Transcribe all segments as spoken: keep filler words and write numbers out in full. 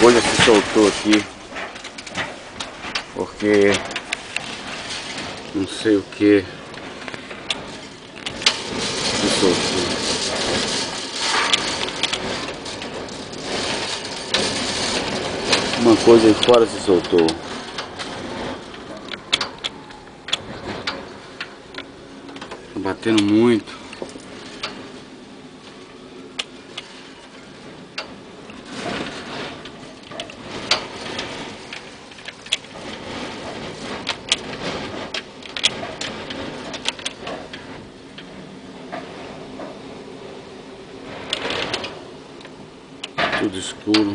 coisa se soltou aqui, porque não sei o que se soltou. Uma coisa aí fora se soltou. Tá batendo muito. Tudo escuro.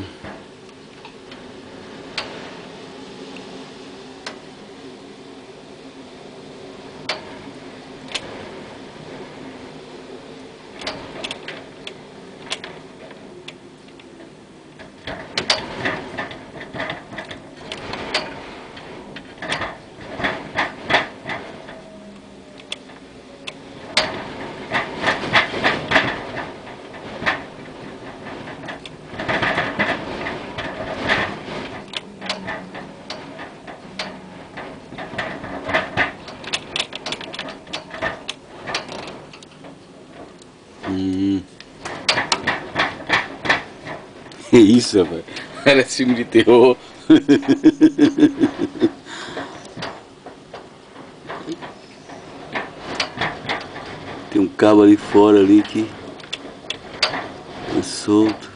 Hum. Que isso, rapaz? Era filme de terror. Tem um cabo ali fora ali que tá solto.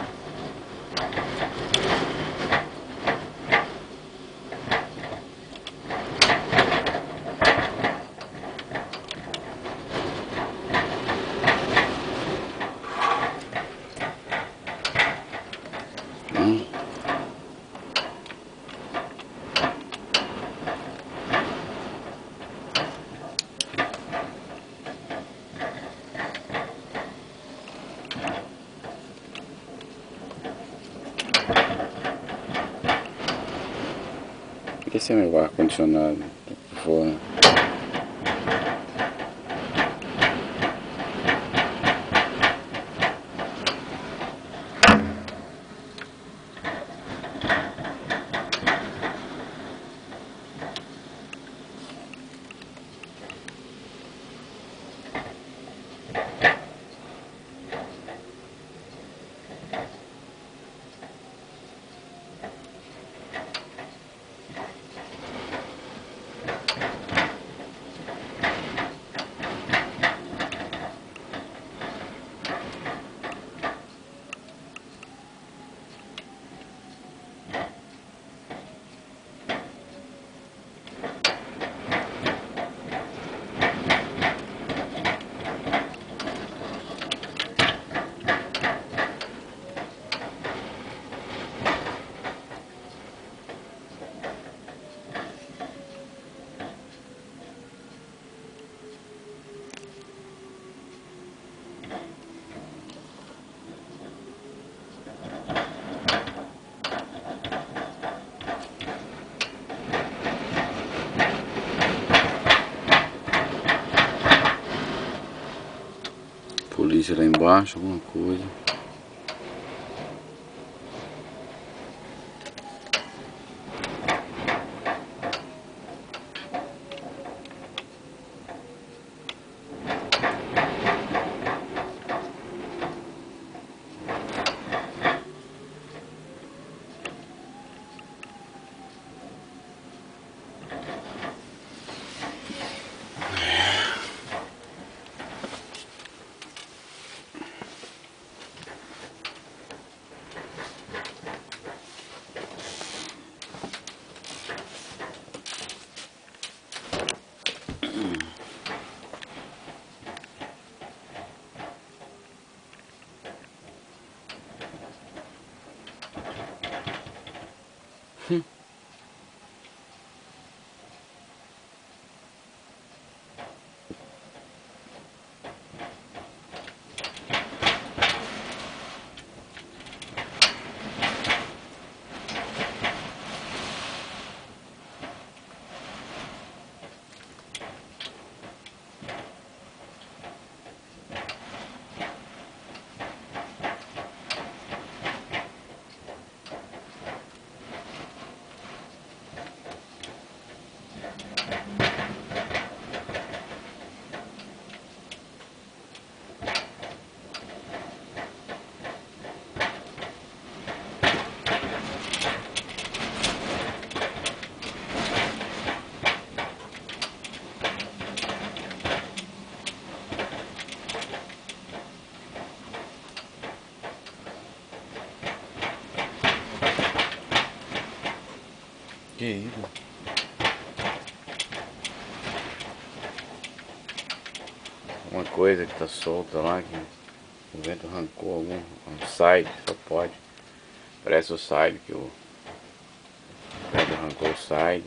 Hum. Esse é meu ar-condicionado fora. Polícia lá embaixo, alguma coisa. Hum. Que isso? Uma coisa que tá solta lá, que o vento arrancou algum um side, só pode. Parece o side que o vento arrancou o side.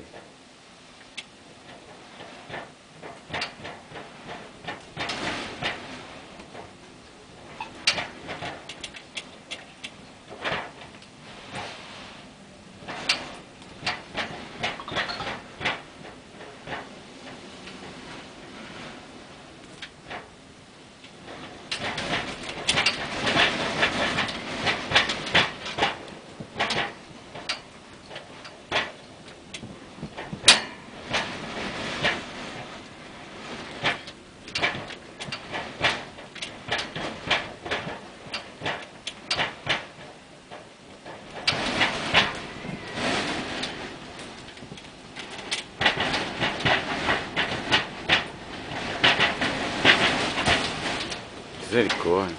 Misericórdia.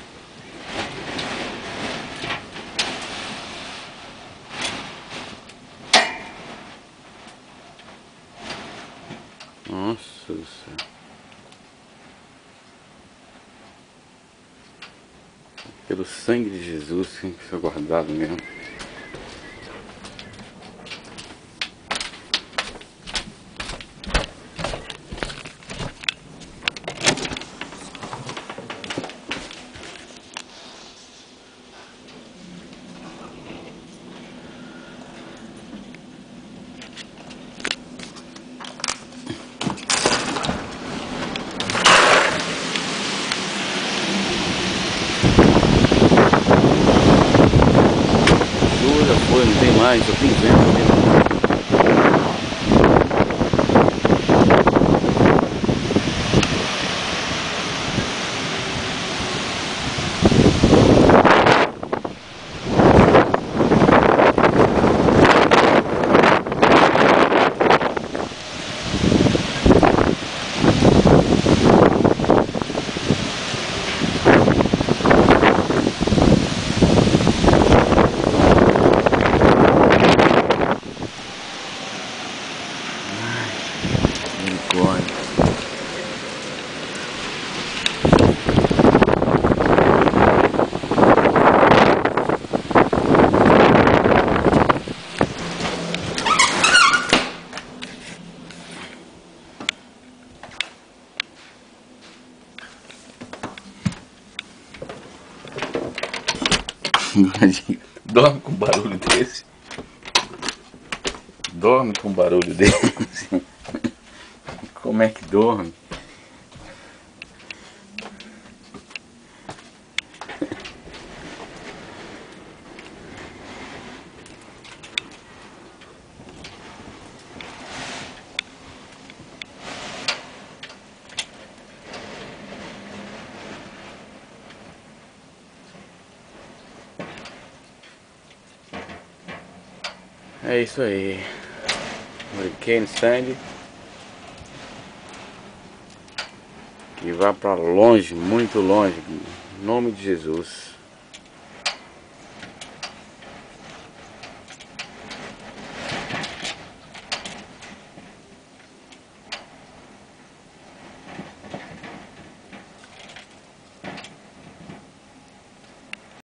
Nossa do céu. Pelo sangue de Jesus tem que ser guardado mesmo. Foi, não tem mais, só tem vento mesmo. Dorme com barulho desse. Dorme com barulho desse. Como é que dorme? É isso aí. Hurricane Sandy. Que vá pra longe, muito longe. Em nome de Jesus.